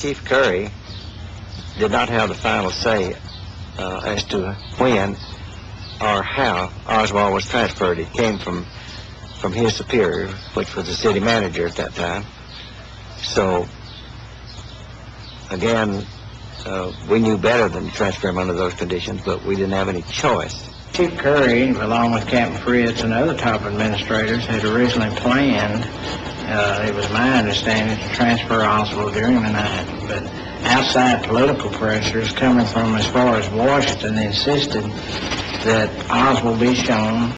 Chief Curry did not have the final say as to when or how Oswald was transferred. It came from his superior, which was the city manager at that time. So, again, we knew better than to transfer him under those conditions, but we didn't have any choice. Chief Curry, along with Captain Fritz and other top administrators, had originally planned, it was my understanding, to transfer Oswald during the night. But outside political pressures coming from as far as Washington insisted that Oswald be shown